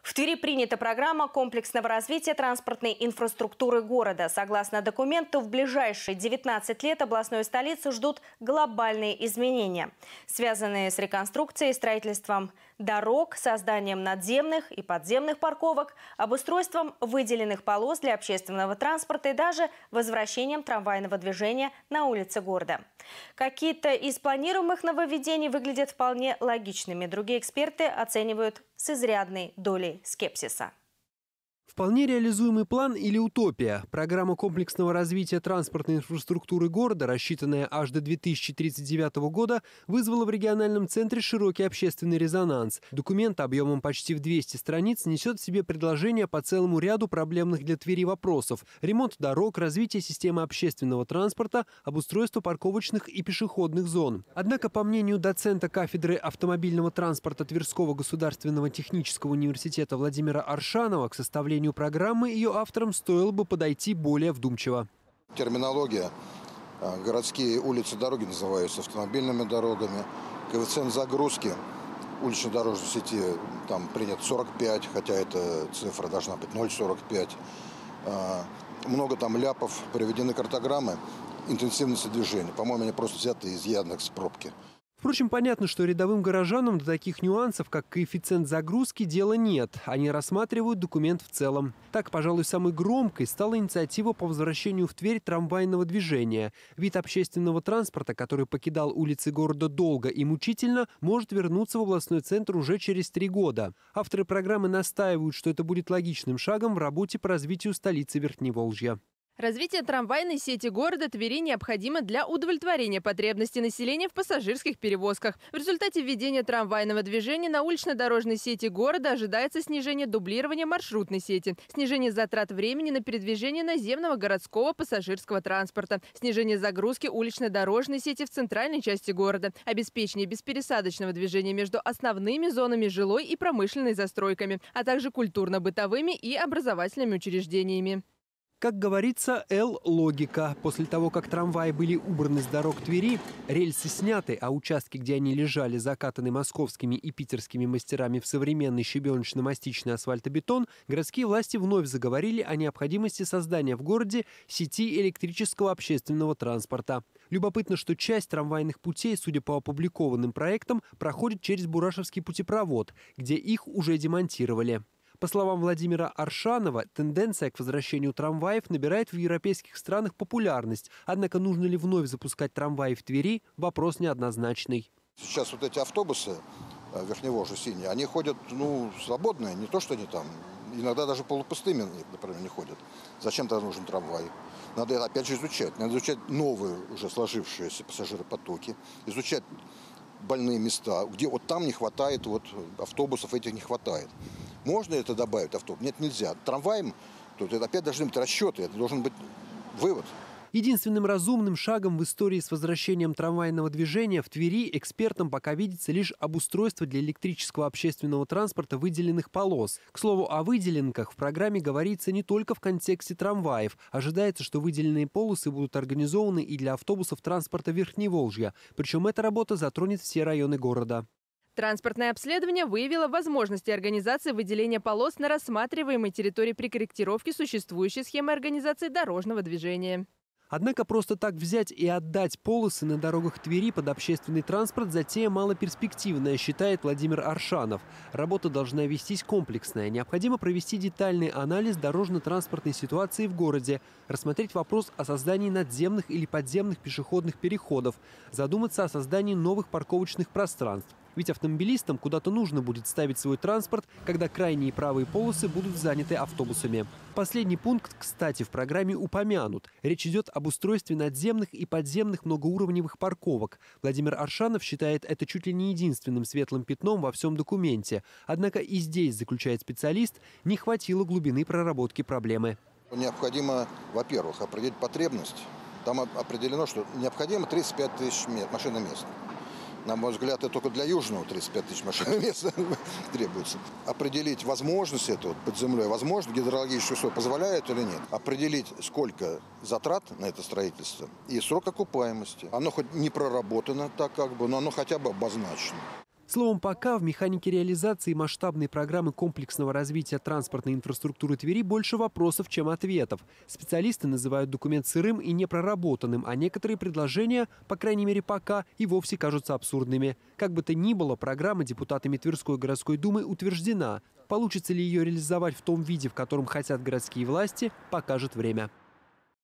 В Твери принята программа комплексного развития транспортной инфраструктуры города. Согласно документу, в ближайшие 19 лет областную столицу ждут глобальные изменения, связанные с реконструкцией и строительством дорог, созданием надземных и подземных парковок, обустройством выделенных полос для общественного транспорта и даже возвращением трамвайного движения на улицы города. Какие-то из планируемых нововведений выглядят вполне логичными. Другие эксперты оценивают с изрядной долей скепсиса. Вполне реализуемый план или утопия? Программа комплексного развития транспортной инфраструктуры города, рассчитанная аж до 2039 года, вызвала в региональном центре широкий общественный резонанс. Документ объемом почти в 200 страниц несет в себе предложения по целому ряду проблемных для Твери вопросов: ремонт дорог, развитие системы общественного транспорта, обустройство парковочных и пешеходных зон. Однако, по мнению доцента кафедры автомобильного транспорта Тверского государственного технического университета Владимира Аршанова, к составлению программы ее авторам стоило бы подойти более вдумчиво. Терминология. Городские улицы, дороги называются автомобильными дорогами. Коэффициент загрузки улично-дорожной сети там принят 45, хотя эта цифра должна быть 0,45. Много там ляпов, приведены картограммы интенсивности движения. По-моему, они просто взяты из Яндекс.Пробки. Впрочем, понятно, что рядовым горожанам до таких нюансов, как коэффициент загрузки, дела нет. Они рассматривают документ в целом. Так, пожалуй, самой громкой стала инициатива по возвращению в Тверь трамвайного движения. Вид общественного транспорта, который покидал улицы города долго и мучительно, может вернуться в областной центр уже через 3 года. Авторы программы настаивают, что это будет логичным шагом в работе по развитию столицы Верхневолжья. Развитие трамвайной сети города Твери необходимо для удовлетворения потребностей населения в пассажирских перевозках. В результате введения трамвайного движения на улично-дорожной сети города ожидается снижение дублирования маршрутной сети, снижение затрат времени на передвижение наземного городского пассажирского транспорта, снижение загрузки улично-дорожной сети в центральной части города, обеспечение беспересадочного движения между основными зонами жилой и промышленной застройками, а также культурно-бытовыми и образовательными учреждениями. Как говорится, логика. После того, как трамваи были убраны с дорог Твери, рельсы сняты, а участки, где они лежали, закатаны московскими и питерскими мастерами в современный щебеночно-мастичный асфальтобетон, городские власти вновь заговорили о необходимости создания в городе сети электрического общественного транспорта. Любопытно, что часть трамвайных путей, судя по опубликованным проектам, проходит через Бурашевский путепровод, где их уже демонтировали. По словам Владимира Аршанова, тенденция к возвращению трамваев набирает в европейских странах популярность. Однако нужно ли вновь запускать трамваи в Твери – вопрос неоднозначный. Сейчас вот эти автобусы Верхневолжья синие, они ходят свободные, не то что они там, иногда даже полупустыми, например, не ходят. Зачем тогда нужен трамвай? Надо это опять же изучать. Надо изучать новые уже сложившиеся пассажиропотоки, изучать больные места, где вот там не хватает, вот автобусов этих не хватает. Можно это добавить автобус? Нет, нельзя. Трамваем, тут это опять должны быть расчеты, это должен быть вывод. Единственным разумным шагом в истории с возвращением трамвайного движения в Твери экспертам пока видится лишь обустройство для электрического общественного транспорта выделенных полос. К слову, о выделенках в программе говорится не только в контексте трамваев. Ожидается, что выделенные полосы будут организованы и для автобусов транспорта Верхневолжья. Причем эта работа затронет все районы города. Транспортное обследование выявило возможности организации выделения полос на рассматриваемой территории при корректировке существующей схемы организации дорожного движения. Однако просто так взять и отдать полосы на дорогах Твери под общественный транспорт затея малоперспективная, считает Владимир Аршанов. Работа должна вестись комплексная. Необходимо провести детальный анализ дорожно-транспортной ситуации в городе, рассмотреть вопрос о создании надземных или подземных пешеходных переходов, задуматься о создании новых парковочных пространств. Ведь автомобилистам куда-то нужно будет ставить свой транспорт, когда крайние правые полосы будут заняты автобусами. Последний пункт, кстати, в программе упомянут. Речь идет об устройстве надземных и подземных многоуровневых парковок. Владимир Аршанов считает это чуть ли не единственным светлым пятном во всем документе. Однако и здесь, заключает специалист, не хватило глубины проработки проблемы. Необходимо, во-первых, определить потребность. Там определено, что необходимо 35 тысяч машиномест. На мой взгляд, это только для Южного 35 тысяч машиномест требуется. Определить возможность этого под землей, возможно, гидрологические условия позволяют или нет. Определить, сколько затрат на это строительство и срок окупаемости. Оно хоть не проработано так но оно хотя бы обозначено. Словом, пока в механике реализации масштабной программы комплексного развития транспортной инфраструктуры Твери больше вопросов, чем ответов. Специалисты называют документ сырым и непроработанным, а некоторые предложения, по крайней мере пока, и вовсе кажутся абсурдными. Как бы то ни было, программа депутатами Тверской городской думы утверждена. Получится ли ее реализовать в том виде, в котором хотят городские власти, покажет время.